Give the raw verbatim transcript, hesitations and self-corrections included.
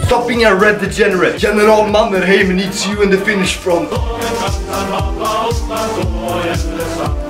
Stop being a red degenerate. General Mannerheim needs you in the finish front.